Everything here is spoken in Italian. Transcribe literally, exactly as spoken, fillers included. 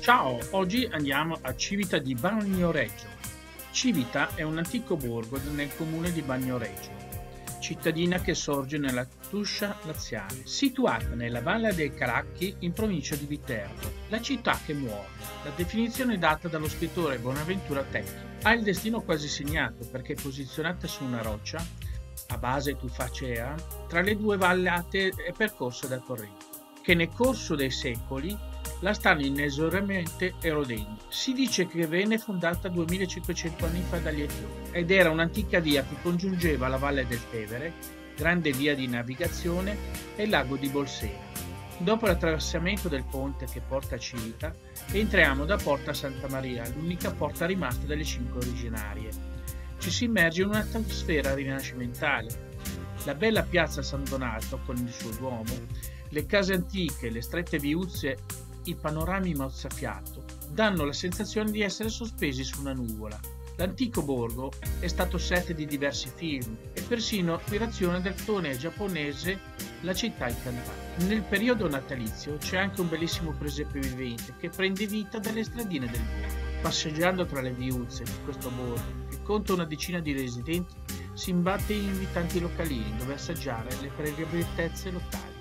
Ciao, oggi andiamo a Civita di Bagnoregio. Civita è un antico borgo nel comune di Bagnoregio, cittadina che sorge nella Tuscia laziale, situata nella Valle dei Caracchi in provincia di Viterbo, la città che muore. La definizione è data dallo scrittore Bonaventura Tecchi. Ha il destino quasi segnato perché è posizionata su una roccia, a base tufacea, tra le due vallate e percorsa da torrenti, che nel corso dei secoli la stanno inesorabilmente erodendo. Si dice che venne fondata duemilacinquecento anni fa dagli Etiopi ed era un'antica via che congiungeva la Valle del Tevere, grande via di navigazione, e il lago di Bolsena. Dopo l'attraversamento del ponte che porta a Civita, entriamo da Porta Santa Maria, l'unica porta rimasta delle cinque originarie. Ci si immerge in un'atmosfera rinascimentale. La bella piazza San Donato con il suo duomo, le case antiche, le strette viuzze, i panorami mozzafiato danno la sensazione di essere sospesi su una nuvola. L'antico borgo è stato set di diversi film e persino ispirazione del cartone giapponese La città incantata. Nel periodo natalizio c'è anche un bellissimo presepe vivente che prende vita dalle stradine del borgo. Passeggiando tra le viuzze di questo borgo, che conta una decina di residenti, si imbatte in invitanti localini dove assaggiare le prelibatezze locali.